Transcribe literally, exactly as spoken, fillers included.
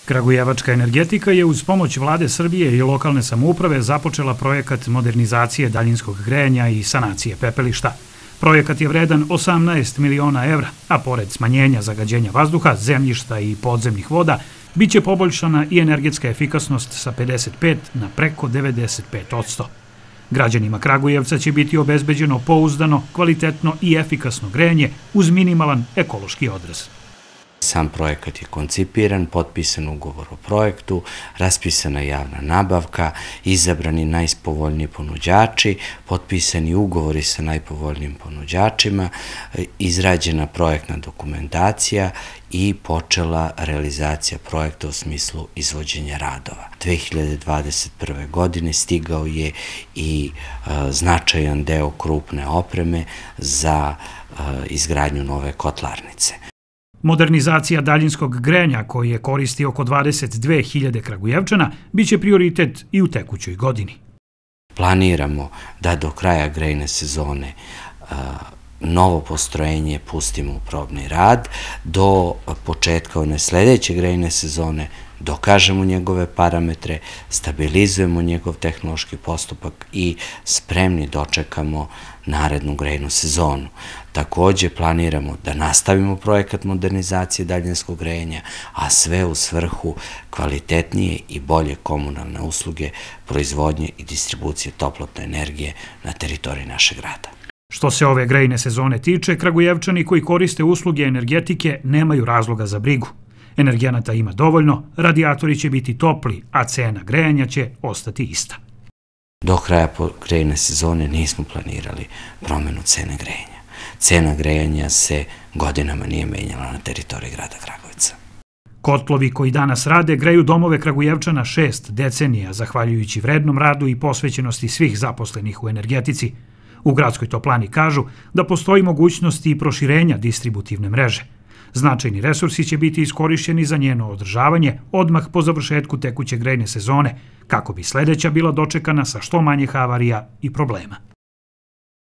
Kragujevačka energetika je uz pomoć Vlade Srbije i lokalne samouprave započela projekat modernizacije daljinskog grejanja i sanacije pepelišta. Projekat je vredan osamnaest miliona evra, a pored smanjenja zagađenja vazduha, zemljišta i podzemnih voda, biće poboljšana i energetska efikasnost sa pedeset pet na preko devedeset pet posto. Građanima Kragujevca će biti obezbeđeno pouzdano, kvalitetno i efikasno grejanje uz minimalan ekološki odraz. Sam projekat je koncipiran, potpisan ugovor o projektu, raspisana javna nabavka, izabrani najpovoljniji ponuđači, potpisani ugovori sa najpovoljnijim ponuđačima, izrađena projektna dokumentacija i počela realizacija projekta u smislu izvođenja radova. dve hiljade dvadeset prve. godine stigao je i značajan deo krupne opreme za izgradnju nove kotlarnice. Modernizacija daljinskog grejanja, koji je koristi oko dvadeset dve hiljade Kragujevčana, biće prioritet i u tekućoj godini. Planiramo da do kraja grejne sezone novo postrojenje pustimo u probni rad, do početka one sledeće grejne sezone dokažemo njegove parametre, stabilizujemo njegov tehnološki postupak i spremni dočekamo narednu grejnu sezonu. Takođe planiramo da nastavimo projekat modernizacije daljinskog grejanja, a sve u svrhu kvalitetnije i bolje komunalne usluge, proizvodnje i distribucije toplotne energije na teritoriji našeg grada. Što se ove grejne sezone tiče, Kragujevčani koji koriste usluge energetike nemaju razloga za brigu. Energenata ima dovoljno, radijatori će biti topli, a cena grejanja će ostati ista. Do kraja grejne sezone nismo planirali promenu cene grejanja. Cena grejanja se godinama nije menjala na teritoriji grada Kragujevca. Kotlovi koji danas rade greju domove Kragujevčana šest decenija, zahvaljujući vrednom radu i posvećenosti svih zaposlenih u energetici. U gradskoj toplani kažu da postoji mogućnost i proširenja distributivne mreže. Značajni resursi će biti iskorišćeni za njeno održavanje odmah po završetku tekuće grejne sezone, kako bi sledeća bila dočekana sa što manje havarija i problema.